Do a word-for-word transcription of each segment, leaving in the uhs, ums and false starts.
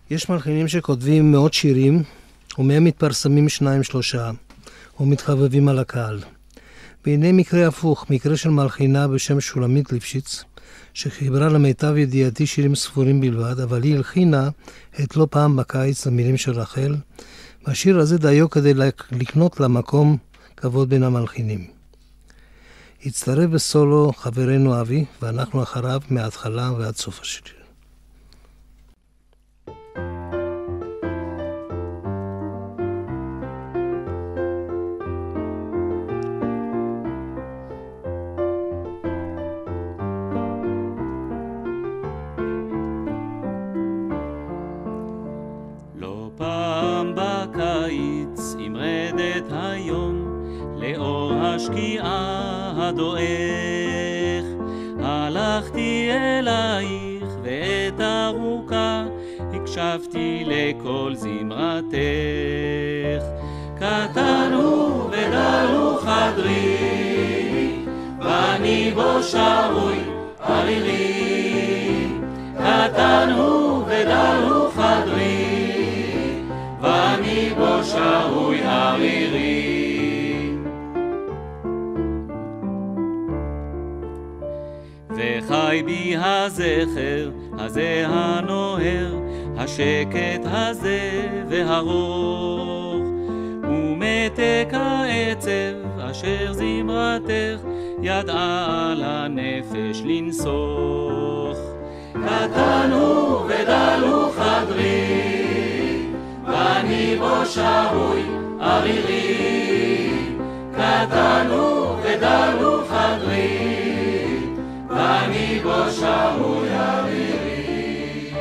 יש מלחינים שכותבים מאות שירים, ומהם מתפרסמים שניים שלושה, ומתחבבים על הקהל. והנה מקרה הפוך, מקרה של מלחינה בשם שולמית ליפשיץ, שחיברה למיטב ידיעתי שירים ספורים בלבד, אבל היא הלחינה את לא פעם בקיץ למילים של רחל, והשיר הזה דיו כדי לקנות למקום כבוד בין המלחינים. הצטרף בסולו חברנו אבי, ואנחנו אחריו מההתחלה ועד סוף השיר. השקיעה הדועך, הלכתי אלייך ועת ארוכה הקשבתי לכל זמרתך. קטן הוא ודל הוא חדרי, ואני בו שרוי ערירי. קטן הוא ודל הוא חדרי, ואני בו שרוי ערירי. וחי בי הזכר הזה הנוהר, השקט הזה והרוך, ומתק העצב אשר זמרתך ידעה על הנפש לנסוך. קטן הוא ודל הוא חדרי, ואני בו שרוי ערירי. קטן הוא ודל הוא חדרי, ואני בו שרוי ערירי.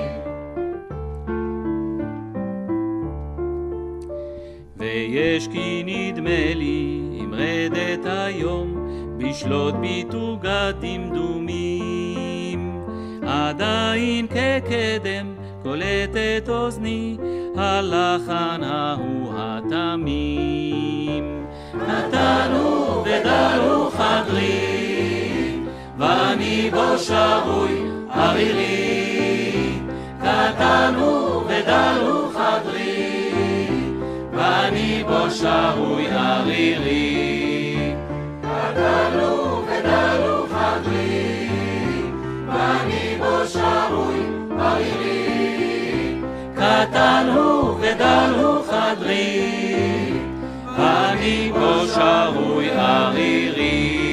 ויש כי נדמה לי אם רדת היום בשלוט ביתוגת דמדומים, עדיין כקדם קולטת אוזני הלחן ההוא התמים. קטן הוא ודל הוא חדרי, ואני בו שרוי ערירי. קטן הוא ודל הוא חדרי, ואני בו שרוי ערירי. קטן הוא ודל הוא חדרי, ואני בו שרוי ערירי. קטן הוא ודל הוא חדרי, ואני בו שרוי ערירי.